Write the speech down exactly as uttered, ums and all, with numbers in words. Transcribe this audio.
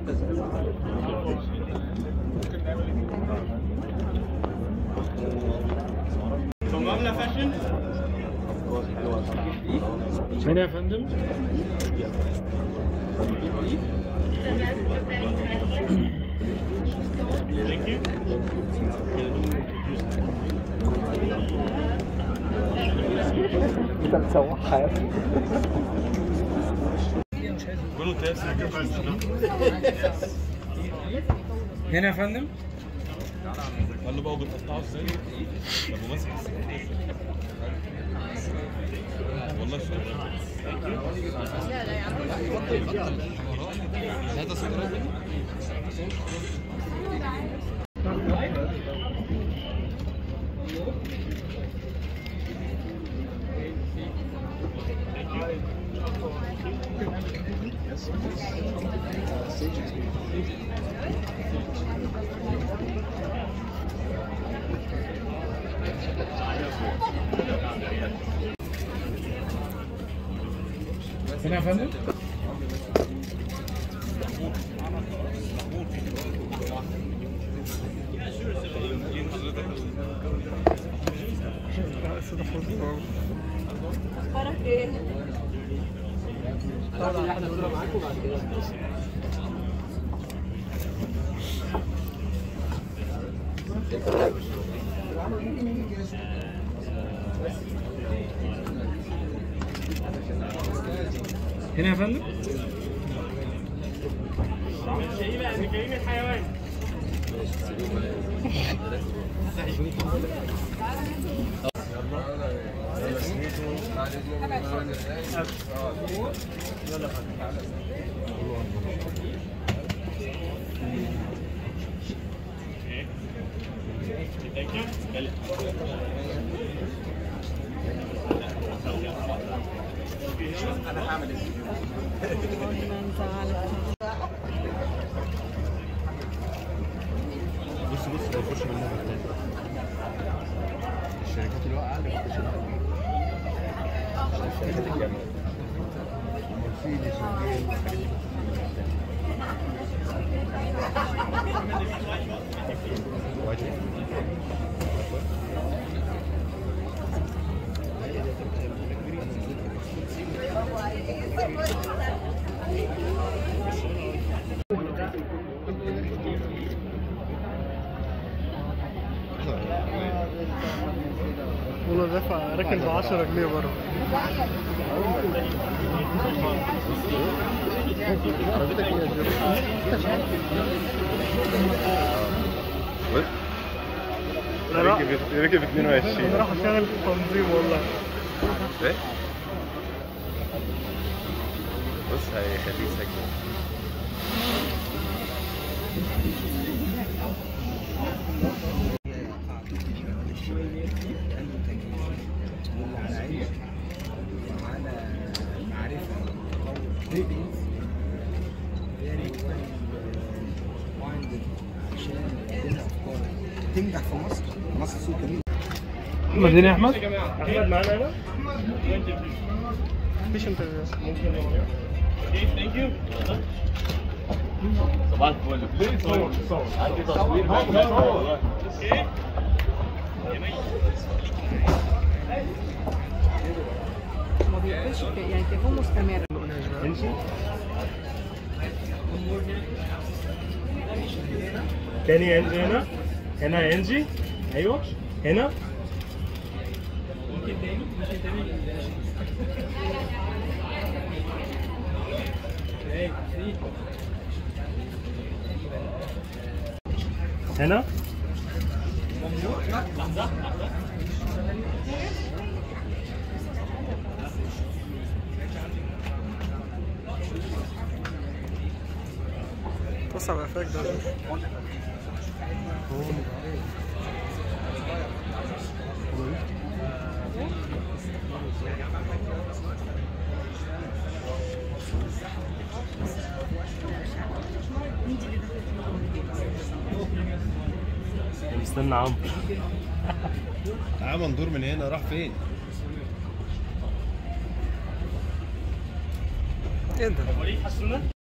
صممنا فاشن هنا يا فندم. انت بتسوحها يا ابني. هنا يا فندم. قال له بقى بتقطعه ازاي؟ ابو ماسك والله شغال. لا لا يا عم بطل بطل هذا سكرات. هنا يا فندم. اخبارك ايه؟ هنا يا فندم. كريم الحيوان. انا هعمل ايه؟ بص بص لو يخش منها بكتير الشركات اللي واقعه اللي بتخش منها الشركات الجامده مرسيدس وجيل والله دافع راكن ب عشرة جنيه بره. عربيتك ايه يا جماعه؟ ركب ركب اتنين وعشرين. انا راح اشتغل في التنظيم والله. ايه؟ بص هيخليه ساكن. تنجح في مصر. مصر سوق جميل. احمد هنا يا احمد. احمد معانا هنا. مفيش انترفيو. ثانك يو. صباح الفل. عندي تصوير اوكي. ما بيقفلش يعني التليفون مستمر. تاني انجي هنا. هنا يا انجي. ايوه هنا. ممكن تاني ممكن تاني. هنا. بص على قفاك ده. استنى عمرو. تعال ندور من هنا. راح فين؟ ايه ده؟